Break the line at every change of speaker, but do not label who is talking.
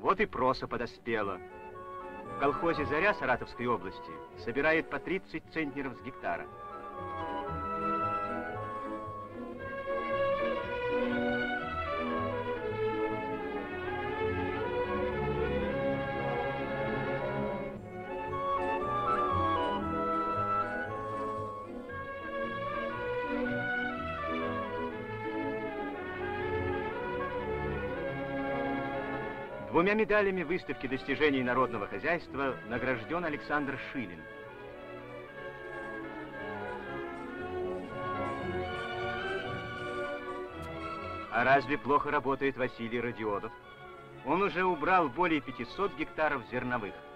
Вот и проса подоспела. В колхозе «Заря» Саратовской области собирает по 30 центнеров с гектара. Двумя медалями выставки достижений народного хозяйства награжден Александр Шилин. А разве плохо работает Василий Родионов? Он уже убрал более 500 гектаров зерновых.